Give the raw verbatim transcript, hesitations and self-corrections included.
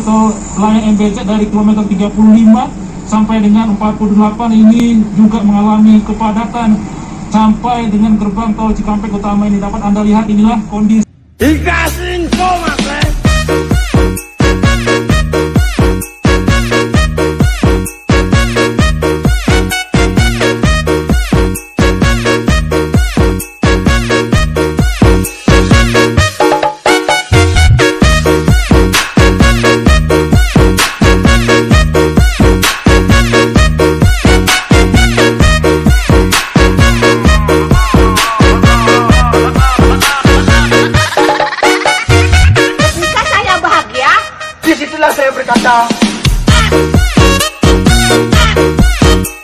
tol layang M B C dari kilometer tiga puluh lima sampai dengan empat puluh delapan ini juga mengalami kepadatan sampai dengan gerbang tol Cikampek Utama ini. Dapat Anda lihat, inilah kondisi. Dikasih info, Mas. Disitulah saya berkata.